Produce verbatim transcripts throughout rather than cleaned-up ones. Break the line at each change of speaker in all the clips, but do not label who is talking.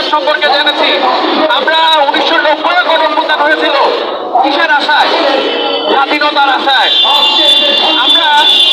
ইতিহাস সম্পর্কে জেনেছি। আমরা উনিশশো নব্বই গণঅভ্যুত্থান হয়েছিল কিসের আশায়? স্বাধীনতার আশায়। আমরা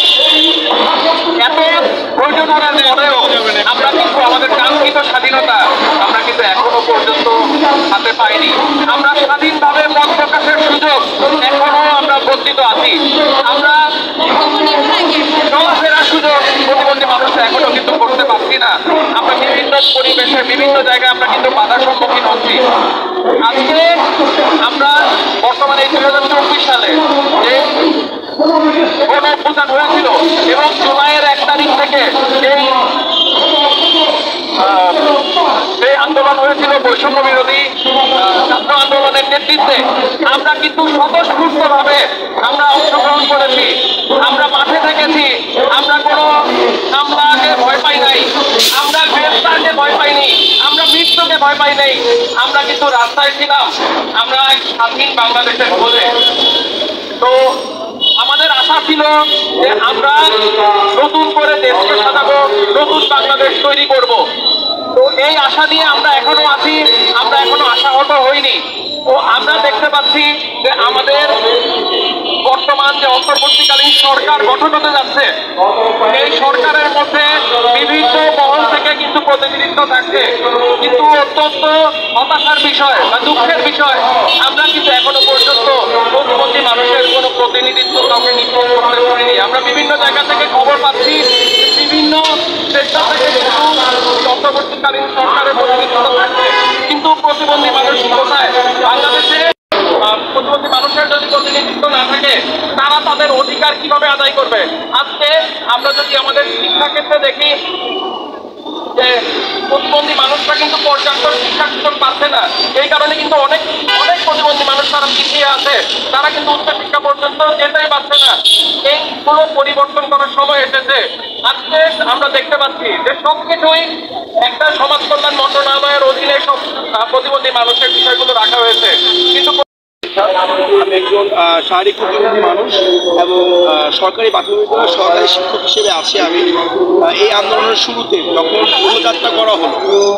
এত প্রয়োজনের পরেও আমরা কিন্তু আমাদের কাঙ্ক্ষিত স্বাধীনতা আমরা কিন্তু এখনো পর্যন্ত হাতে পাইনি। আমরা স্বাধীনভাবে মত প্রকাশের সুযোগ এখনো আমরা বঞ্চিত আছি। আমরা চলাফেরার সুযোগ প্রতিবন্ধী মানুষরা এখনো কিন্তু করতে পারছি না। আমরা বিভিন্ন পরিবেশে বিভিন্ন জায়গায় আমরা কিন্তু বাধার সম্মুখীন হচ্ছি। আজকে আমরা বর্তমানে এই দুই হাজার চব্বিশ সালে যে গণঅভ্যুত্থান হয়েছিল এবং জুলাইয়ের এক তারিখ থেকে এই সেই আন্দোলন হয়েছিল বৈষম্য বিরোধী ছাত্র আন্দোলনের নেতৃত্বে, আমরা কিন্তু স্বতঃস্ফূর্ত ভাবে আমরা অংশগ্রহণ করেছি। আমরা মাঠে থেকেছি, আমরা কোনো হামলাকে ভয় পাই নাই, আমরা গ্রেফতারকে ভয় পাইনি, আমরা মৃত্যুকে ভয় পাই নাই। আমরা কিন্তু রাস্তায় ছিলাম, আমরা এক স্বাধীন বাংলাদেশের খোঁজে। তো আমাদের আশা ছিল যে আমরা নতুন করে দেশকে সাজাবো, নতুন বাংলাদেশ তৈরি করব। তো এই আশা নিয়ে আমরা এখনো আছি, আমরা এখনো আশাহত হইনি। তো আমরা দেখতে পাচ্ছি যে আমাদের বর্তমান যে অন্তর্বর্তীকালীন সরকার গঠন হতে যাচ্ছে, এই সরকারের মধ্যে বিভিন্ন মহল থেকে কিন্তু প্রতিনিধিত্ব থাকছে, কিন্তু অত্যন্ত হতাশার বিষয় বা দুঃখের বিষয় আমরা কিন্তু এখনো পর্যন্ত প্রতিবন্ধী মানুষের কোনো প্রতিনিধিত্ব কাউকে নিশ্চিত করতে পারিনি। আমরা বিভিন্ন জায়গা থেকে খবর পাচ্ছি, বিভিন্ন সেক্টর থেকে কিন্তু অন্তর্বর্তীকালীন সরকারের প্রতিনিধিত্ব থাকছে, কিন্তু প্রতিবন্ধী মানুষ কোথায়? বাংলাদেশে প্রতিবন্ধী মানুষের যদি প্রতিনিধিত্ব না থাকে তারা তাদের অধিকার কিভাবে আদায় করবে? আজকে আমরা যদি আমাদের শিক্ষা ক্ষেত্রে দেখি যে প্রতিবন্ধী মানুষরা কিন্তু পর্যাপ্ত শিক্ষা সুযোগ পাচ্ছে না। এই কারণে কিন্তু অনেক অনেক প্রতিবন্ধী মানুষ তারা পিছিয়ে আছে, তারা কিন্তু উচ্চ শিক্ষা পর্যন্ত যেতেই পারছে না। এইগুলো পরিবর্তন করার সময় এসেছে। আজকে আমরা দেখতে পাচ্ছি যে সবকিছুই একটা সমাজ কল্যাণ মন্ত্রণালয়ের অধীনে সব প্রতিবন্ধী মানুষের বিষয়গুলো রাখা হয়েছে, কিন্তু
আমি একজন শারীরিক প্রতিবন্ধী মানুষ এবং সরকারি প্রাথমিক বিদ্যালয়ের সরকারি শিক্ষক হিসেবে আছি। আমি এই আন্দোলনের শুরুতে যখন পদযাত্রা করা হলো,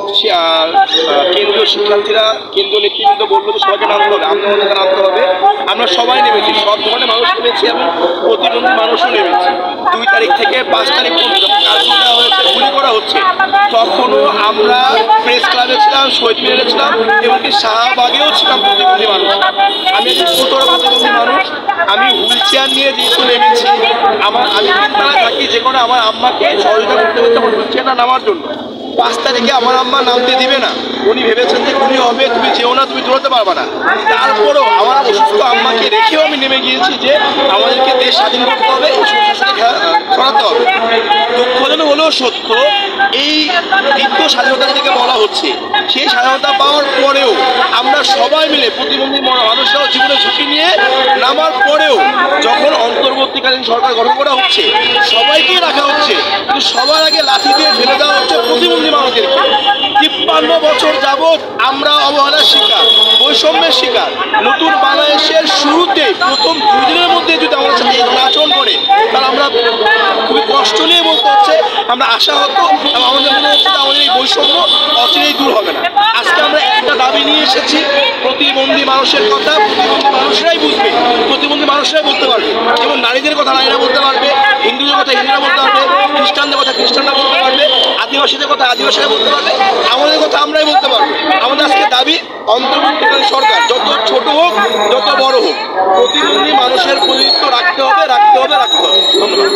কেন্দ্রীয় শিক্ষার্থীরা কেন্দ্রীয় নেতৃবৃন্দ বললো যে সবাইকে নামতে হবে, আন্দোলনে নামতে হবে। আমরা সবাই নেমেছি, সব ধরনের মানুষ নেমেছি এবং প্রতিবন্ধী মানুষও নেমেছি। দুই তারিখ থেকে পাঁচ তারিখ পর্যন্ত যখন কার্যক্রম দেওয়া হয়েছে, গুলি করা হচ্ছে, তখনও আমরা প্রেস ক্লাবে ছিলাম, শহীদ মিনারে ছিলাম, এমনকি শাহবাগেও ছিলাম প্রতিবন্ধী মানুষ। আমি একজন ছোটর প্রতিবন্ধী মানুষ, আমি হুইল চেয়ার নিয়ে যেহেতু নেমেছি, আমার আমি তিনতলায় থাকি, যে কোনো আমার আম্মাকে সহযোগিতা করতে হচ্ছে আমার হুইল চেয়ারটা নামার জন্য। পাঁচ তারিখে আমার আম্মা নামতে দিবে না, উনি ভেবেছেন যে গুলি হবে, তুমি যেও না, তুমি দৌড়াতে পারবে না। তারপরেও আমার অসুস্থ আম্মাকে রেখেও আমি নেমে গিয়েছি যে আমাদেরকে দেশ স্বাধীন করতে হবে, সরাতে হবে। দুঃখজনক হলেও সত্য, এই দ্বিতীয় স্বাধীনতা থেকে বলা হচ্ছে, সেই স্বাধীনতা পাওয়ার পরেও আমরা সবাই মিলে প্রতিবন্ধী মানুষরাও জীবনে ঝুঁকি নিয়ে নামার পরেও যখন অন্তর্বর্তীকালীন সরকার গঠন করা হচ্ছে, সবাইকেই রাখা হচ্ছে, কিন্তু সবার আগে লাঠি দিয়ে ফেলে দেওয়া হচ্ছে প্রতিবন্ধী মানুষদেরকে। তিপ্পান্ন বছর যাবৎ আমরা অবহেলার শিকার, বৈষম্যের শিকার। নতুন বাংলাদেশের শুরুতে প্রথম দুই দিনের মধ্যে যদি আমাদের সাথে আচরণ করে, তাহলে আমরা খুবই কষ্ট নিয়ে বলতে হচ্ছে আমরা আশাহত এবং আমাদের মনে হচ্ছে আমাদের এই বৈষম্য অচিরেই দূর হবে না। আজকে আমরা একটা দাবি নিয়ে এসেছি, প্রতিবন্ধী মানুষের কথা প্রতিবন্ধী মানুষরাই বুঝবে, প্রতিবন্ধী মানুষরাই বলতে পারবে, এবং নারীদের কথা নারীরা বলতে পারবে, হিন্দুদের কথা হিন্দুরা বলতে পারবে, খ্রিস্টানদের কথা খ্রিস্টানরা বলতে পারবে, আদিবাসীদের কথা আদিবাসীরা বলতে পারবে, আমাদের কথা আমরাই বলতে পারবো। আমাদের আজকে দাবি, অন্তর্বর্তীকালীন সরকার যত ছোট হোক যত বড় হোক, প্রতিবন্ধী মানুষের প্রতিনিধিত্ব রাখতে হবে রাখতে হবে রাখতে হবে ধন্যবাদ।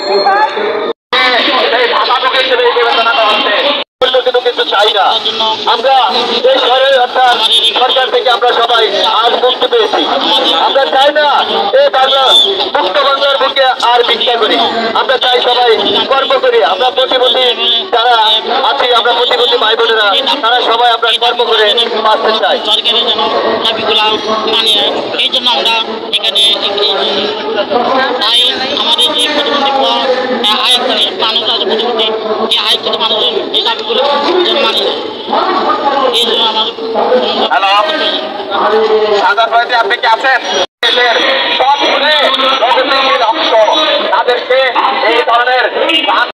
কিন্তু চাই না আমরা এই ঘরের অর্থাৎ সরকার থেকে আমরা সবাই আজ মুক্তি পেয়েছি। আমরা চাই না এই বাংলা মুক্ত বাংলার বুকে আর ভিক্ষা করি, আমরা চাই সবাই কর্ম করি। আমরা প্রতিবন্ধী যারা আছি, আমরা প্রতিবন্ধী ভাই বোনেরা, তারা সবাই আমরা কর্ম করে বাঁচতে চাই।
সরকারের যেন দাবিগুলো মানে এই জন্য আমরা এখানে তাই আমাদের যে প্রতিবন্ধী আয়ুক্ত মানুষ আছে, প্রতিবন্ধী এই আয়ুক্ত মানুষের এই দাবিগুলো যেন মানে এই জন্য আমাদের।
হ্যালো, সাদা ভাইতে আপনি কি আছেন? সব অংশ তাদেরকে এই ধরনের